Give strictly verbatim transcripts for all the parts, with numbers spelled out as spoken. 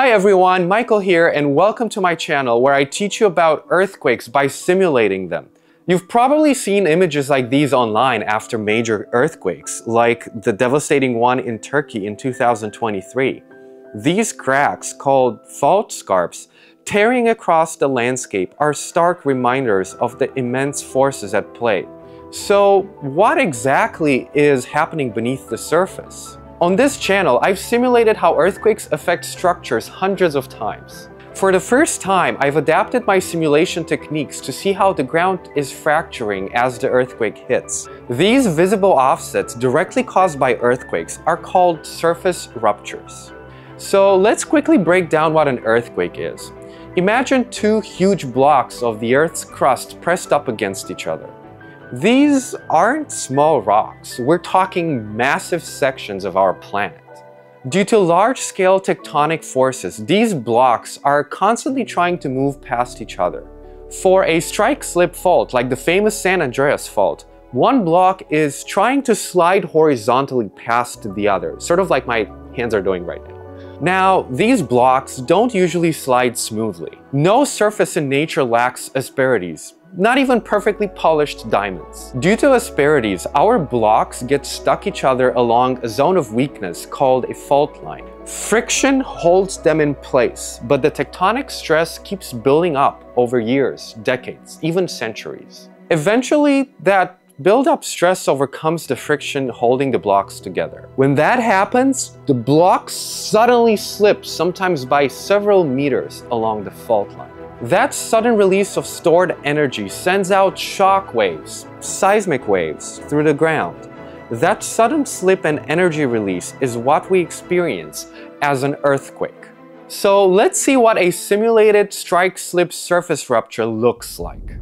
Hi everyone, Michael here, and welcome to my channel where I teach you about earthquakes by simulating them. You've probably seen images like these online after major earthquakes, like the devastating one in Turkey in two thousand twenty-three. These cracks, called fault scarps, tearing across the landscape are stark reminders of the immense forces at play. So, what exactly is happening beneath the surface? On this channel, I've simulated how earthquakes affect structures hundreds of times. For the first time, I've adapted my simulation techniques to see how the ground is fracturing as the earthquake hits. These visible offsets directly caused by earthquakes are called surface ruptures. So let's quickly break down what an earthquake is. Imagine two huge blocks of the Earth's crust pressed up against each other. These aren't small rocks, we're talking massive sections of our planet. Due to large-scale tectonic forces, these blocks are constantly trying to move past each other. For a strike-slip fault like the famous San Andreas Fault, one block is trying to slide horizontally past the other, sort of like my hands are doing right now. Now, these blocks don't usually slide smoothly. No surface in nature lacks asperities, not even perfectly polished diamonds. Due to asperities, our blocks get stuck each other along a zone of weakness called a fault line. Friction holds them in place, but the tectonic stress keeps building up over years, decades, even centuries. Eventually, that build-up stress overcomes the friction holding the blocks together. When that happens, the blocks suddenly slip, sometimes by several meters along the fault line. That sudden release of stored energy sends out shock waves, seismic waves, through the ground. That sudden slip and energy release is what we experience as an earthquake. So let's see what a simulated strike-slip surface rupture looks like.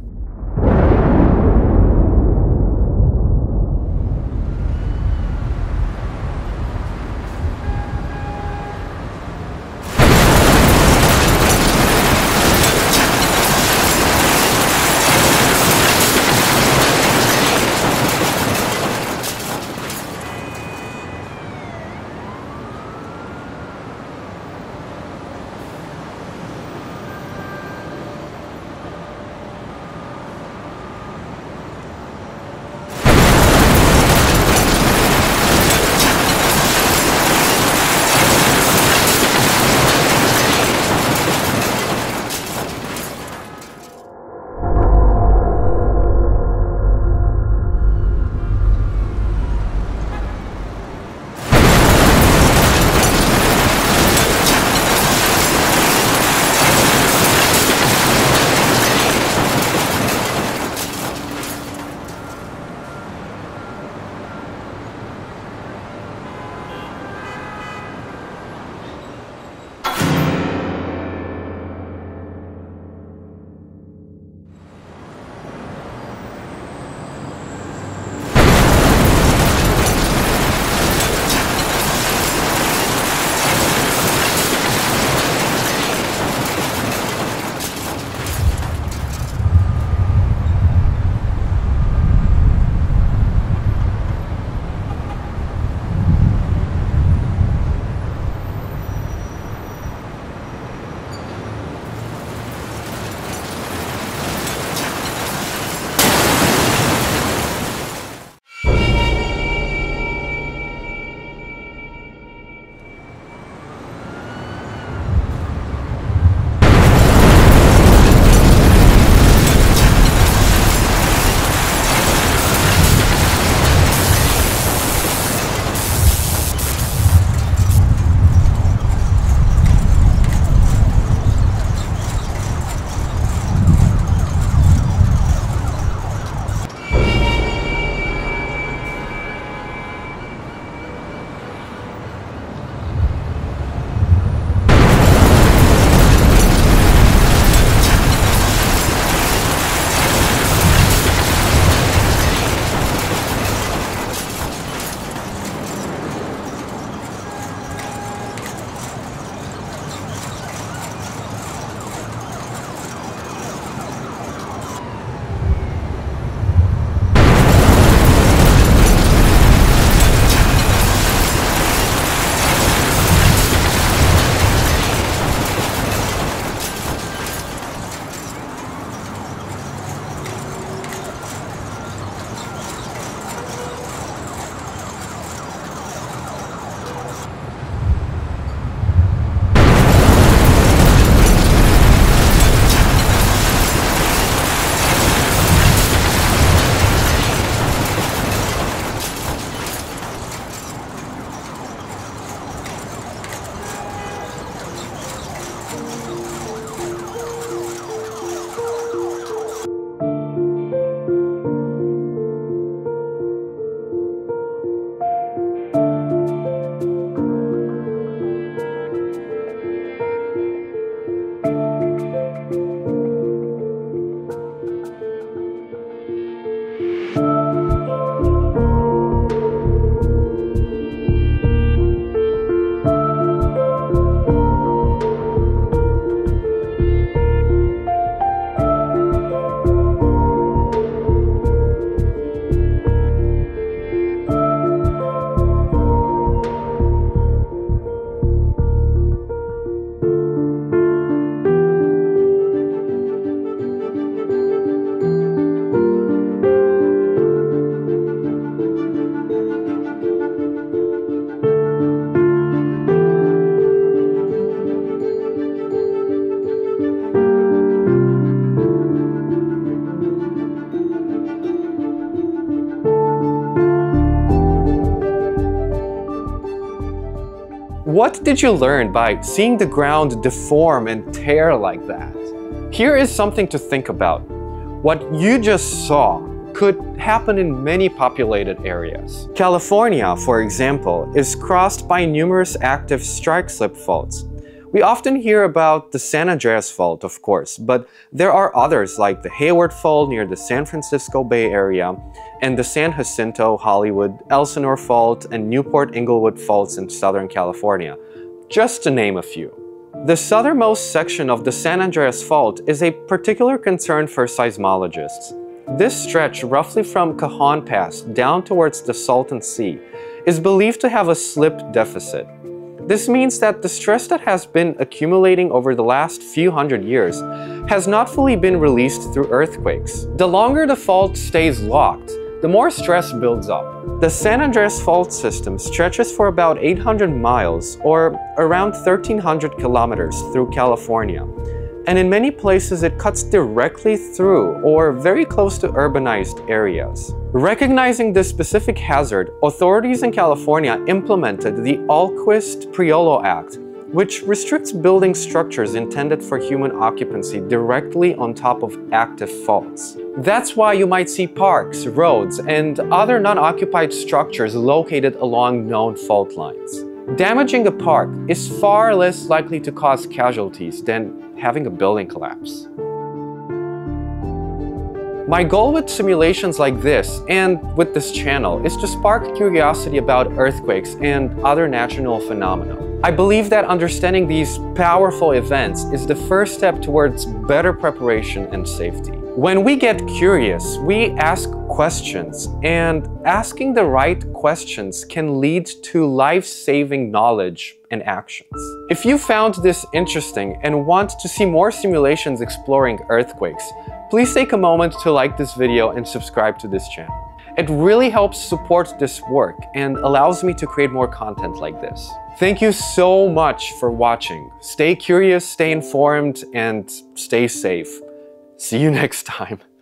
What did you learn by seeing the ground deform and tear like that? Here is something to think about. What you just saw could happen in many populated areas. California, for example, is crossed by numerous active strike-slip faults. We often hear about the San Andreas Fault, of course, but there are others like the Hayward Fault near the San Francisco Bay Area, and the San Jacinto, Hollywood, Elsinore Fault, and Newport-Inglewood Faults in Southern California, just to name a few. The southernmost section of the San Andreas Fault is a particular concern for seismologists. This stretch, roughly from Cajon Pass down towards the Salton Sea, is believed to have a slip deficit. This means that the stress that has been accumulating over the last few hundred years has not fully been released through earthquakes. The longer the fault stays locked, the more stress builds up. The San Andreas Fault system stretches for about eight hundred miles, or around thirteen hundred kilometers, through California. And in many places it cuts directly through or very close to urbanized areas. Recognizing this specific hazard, authorities in California implemented the Alquist Priolo Act, which restricts building structures intended for human occupancy directly on top of active faults. That's why you might see parks, roads, and other non-occupied structures located along known fault lines. Damaging a park is far less likely to cause casualties than having a building collapse. My goal with simulations like this, and with this channel, is to spark curiosity about earthquakes and other natural phenomena. I believe that understanding these powerful events is the first step towards better preparation and safety. When we get curious, we ask questions, and asking the right questions can lead to life-saving knowledge and actions. If you found this interesting and want to see more simulations exploring earthquakes, please take a moment to like this video and subscribe to this channel. It really helps support this work and allows me to create more content like this. Thank you so much for watching. Stay curious, stay informed, and stay safe. See you next time.